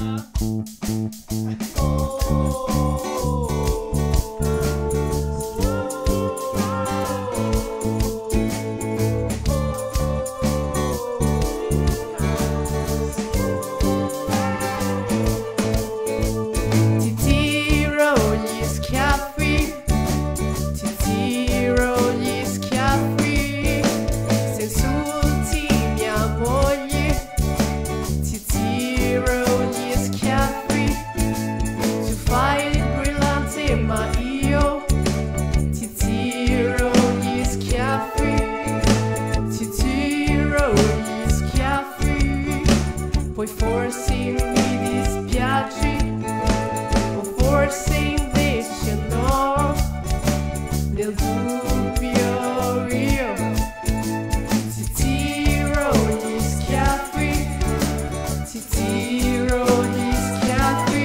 Poi forse mi dispiaci, o forse invece no. Nel dubbio io ti tiro gli schiaffi, ti tiro gli schiaffi.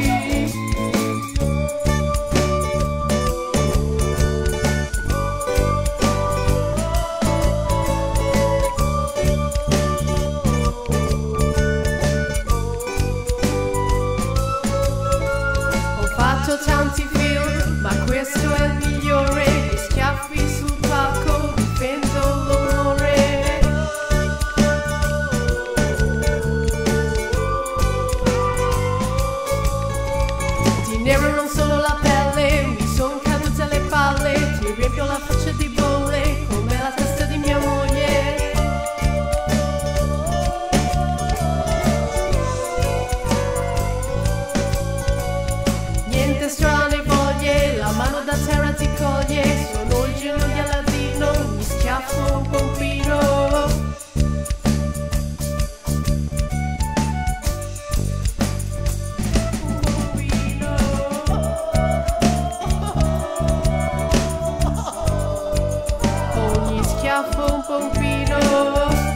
Faccio tanti film, ma questo è il migliore. Gli schiaffi sul palco, difendo l'onore. Di nero non solo la pelle, mi son cadute le palle. Ti riempio la faccia di bolle, come la testa di mia moglie. Niente strane voglie, la mano da terra ti coglie. Sono il genio di Aladino, mi schiaffo un pompino. Ogni schiaffo un pompino.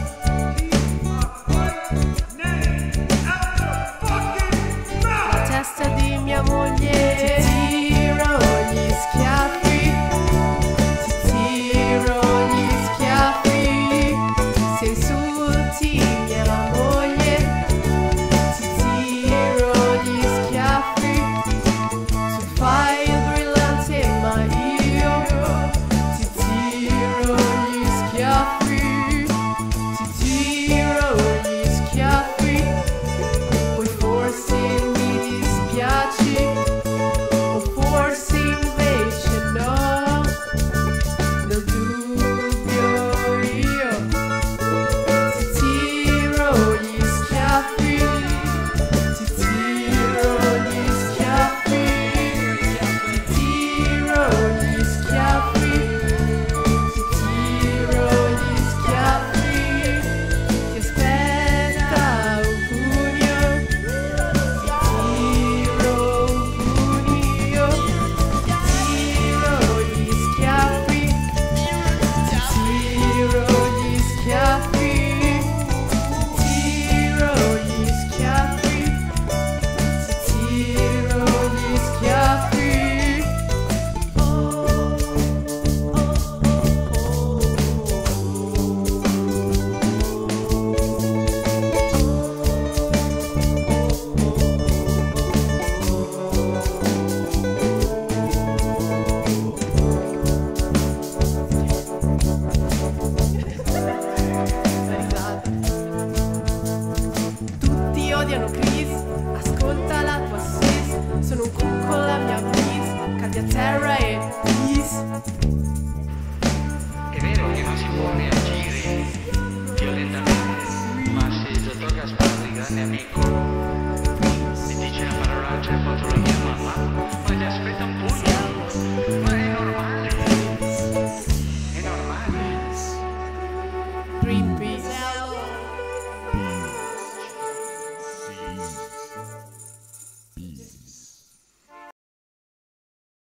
Testa di mia moglie. Ti tiro gli schiaffi, ti tiro gli schiaffi. Se insulti mia moglie, ti tiro gli schiaffi. Tu fai il brillante ma io ti tiro gli schiaffi, ti tiro gli schiaffi. Poi forse mi dispiaci, o forse invece no. Nel dubbio io ti tiro gli schiaffi, ti tiro gli schiaffi, ti tiro gli schiaffi, ti tiro gli schiaffi. Ti aspetta un pugno, ti tiro un pugno, ti tiro gli schiaffi, ti tiro gli schiaffi, ti tiro gli schiaffi, ti tiro gli schiaffi. Tutti odiano Chris, ascolta la tua sis. Sono un cucco con la mia bis, cadi a terra e peace. È vero che non si può